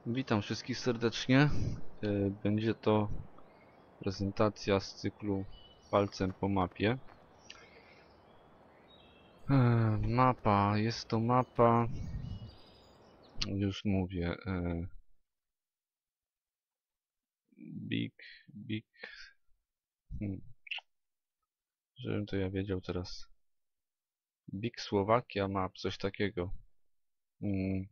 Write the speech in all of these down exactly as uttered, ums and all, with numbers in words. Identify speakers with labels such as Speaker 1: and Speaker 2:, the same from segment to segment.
Speaker 1: Witam wszystkich serdecznie. E, Będzie to prezentacja z cyklu Palcem po mapie. E, Mapa, jest to mapa, już mówię, e, Big, Big, hmm, żebym to ja wiedział teraz. Big Słowakia Map, coś takiego. Mm,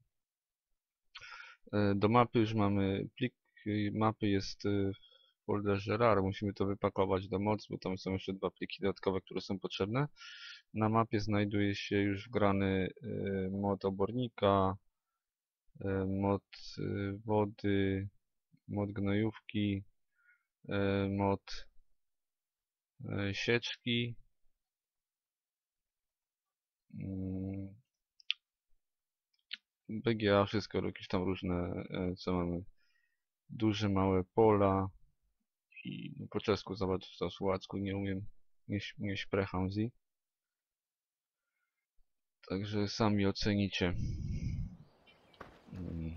Speaker 1: e, Do mapy już mamy plik y, mapy, jest y, w folderze rar. Musimy to wypakować do moc, bo tam są jeszcze dwa pliki dodatkowe, które są potrzebne. Na mapie znajduje się już wgrany y, mod obornika, y, mod y, wody, mod gnojówki, y, mod y, sieczki, mm, B G A, wszystko jakieś tam różne, y, co mamy, duże, małe pola i no, po czesku, zobacz, to słowacku nie umiem, nie, nie sprecham z. Także sami ocenicie. Mm.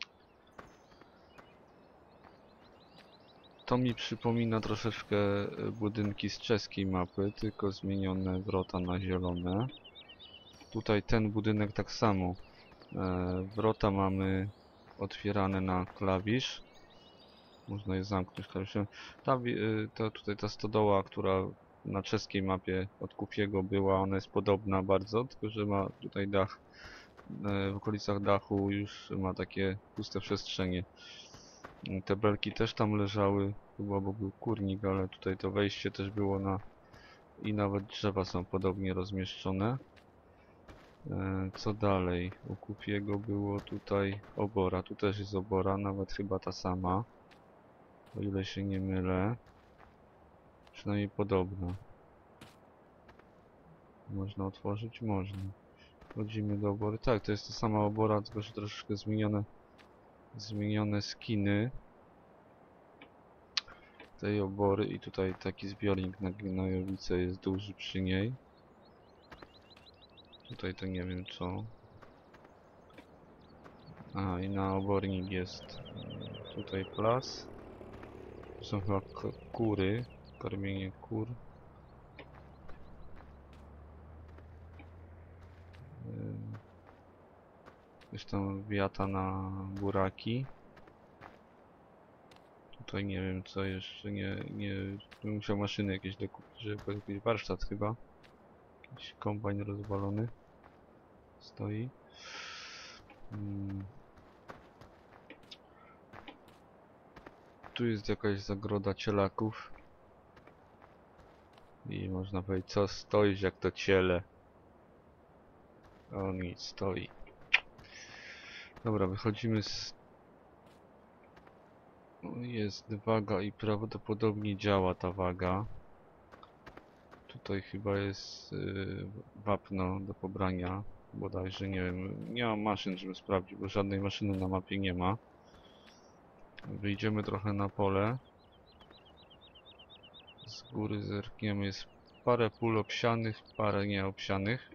Speaker 1: To mi przypomina troszeczkę e, budynki z czeskiej mapy, tylko zmienione wrota na zielone. Tutaj ten budynek tak samo. E, wrota mamy otwierane na klawisz. Można je zamknąć klawiszem. Ta, wi- e, ta, tutaj ta stodoła, która na czeskiej mapie od Kupiego była, ona jest podobna bardzo, tylko że ma tutaj dach. E, w okolicach dachu już ma takie puste przestrzenie. Te belki też tam leżały, chyba bo był kurnik, ale tutaj to wejście też było na... I nawet drzewa są podobnie rozmieszczone. E, co dalej? U Kupiego było tutaj obora, tu też jest obora, nawet chyba ta sama. O ile się nie mylę. Przynajmniej podobna. Można otworzyć? Można. Wchodzimy do obory. Tak, to jest ta sama obora, tylko że troszeczkę zmienione, zmienione skiny tej obory i tutaj taki zbiornik na gnojowicę jest duży przy niej. Tutaj to nie wiem co. A i na obornik jest tutaj plas. To są chyba kury, karmienie kur. Jest tam wiata na buraki. Tutaj nie wiem co jeszcze, nie, nie, bym musiał maszyny jakieś dokupić, żeby jakiś warsztat chyba. Jakiś kombajn rozwalony stoi. Hmm. Tu jest jakaś zagroda cielaków. I można powiedzieć, co stoisz jak to ciele. O nic, stoi. Dobra, wychodzimy z... Jest waga i prawdopodobnie działa ta waga. Tutaj chyba jest yy, wapno do pobrania. Bodajże, nie wiem, nie mam maszyn, żeby sprawdzić, bo żadnej maszyny na mapie nie ma. Wyjdziemy trochę na pole. Z góry zerkniemy, jest parę pól obsianych, parę nieobsianych.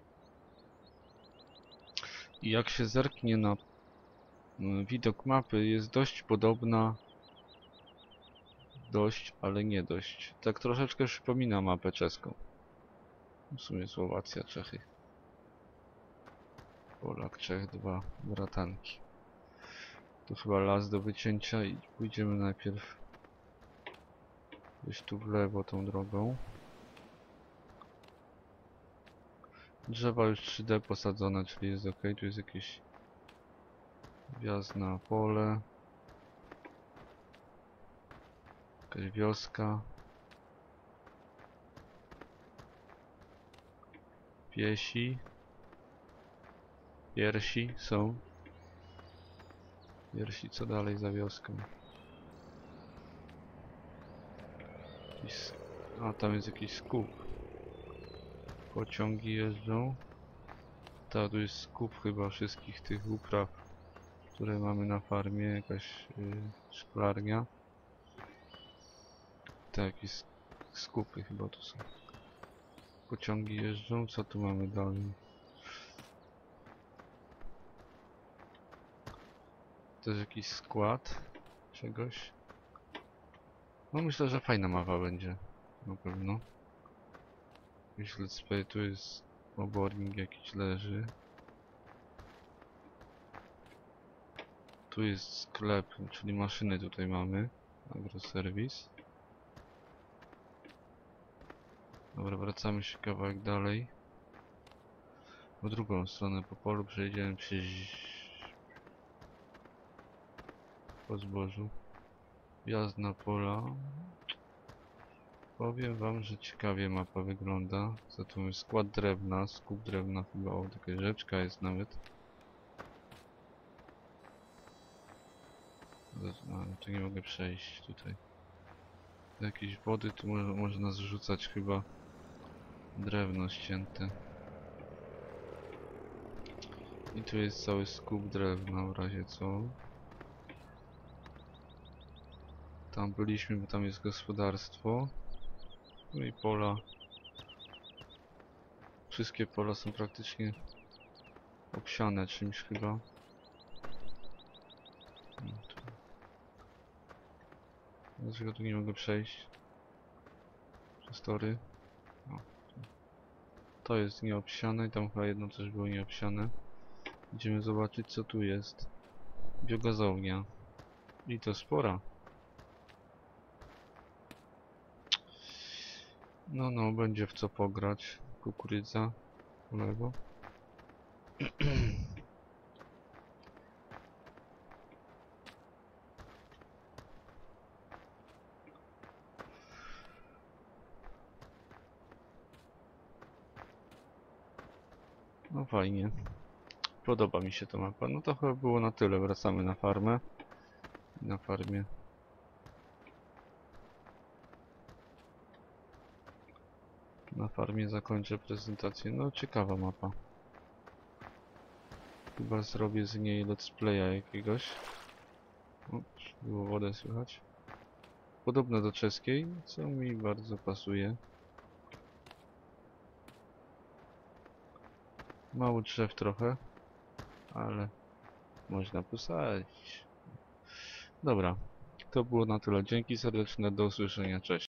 Speaker 1: I jak się zerknie na yy, widok mapy, jest dość podobna. Dość, ale nie dość. Tak troszeczkę przypomina mapę czeską. W sumie Słowacja, Czechy. Polak, Czech, dwa bratanki. Tu chyba las do wycięcia i pójdziemy najpierw gdzieś tu w lewo tą drogą. Drzewa już trzy D posadzone, czyli jest ok. Tu jest jakiś wjazd na pole. Jakaś wioska. Piesi. Piersi są. Piersi, co dalej za wioską? Jakiś... A, tam jest jakiś skup. Pociągi jeżdżą. Tak, tu jest skup chyba wszystkich tych upraw, które mamy na farmie. Jakaś yy, szklarnia. Tak, jakieś skupy chyba tu są. Pociągi jeżdżą. Co tu mamy dalej? też jakiś skład czegoś. No myślę, że fajna mapa będzie. Na pewno. Jakiś let's play, tu jest obornik jakiś leży. Tu jest sklep, czyli maszyny tutaj mamy. Agroserwis. Dobra, wracamy się kawałek dalej. W drugą stronę po polu przejdziemy przez... po zbożu. Wjazd na pola. Powiem wam, że ciekawie mapa wygląda. Co tu jest? Skład drewna, skup drewna chyba, o, taka rzeczka jest nawet. A, tu nie mogę przejść tutaj. Do jakiejś wody tu mo można zrzucać chyba drewno ścięte. I tu jest cały skup drewna w razie co. Tam byliśmy, bo tam jest gospodarstwo. No i pola. Wszystkie pola są praktycznie obsiane czymś chyba. No tu. Dlaczego tu nie mogę przejść? Przez tory. O, tu. To jest nieobsiane i tam chyba jedno też było nieobsiane. Idziemy zobaczyć co tu jest. Biogazownia. I to spora. No, no, będzie w co pograć. Kukurydza. Po lewo. No fajnie. Podoba mi się ta mapa. No to chyba było na tyle. Wracamy na farmę. Na farmie. Na farmie zakończę prezentację. No ciekawa mapa. Chyba zrobię z niej let's playa jakiegoś. O, było wodę słychać. Podobne do czeskiej, co mi bardzo pasuje. Mało drzew trochę, ale można posadzić. Dobra, to było na tyle. Dzięki serdeczne, do usłyszenia, cześć.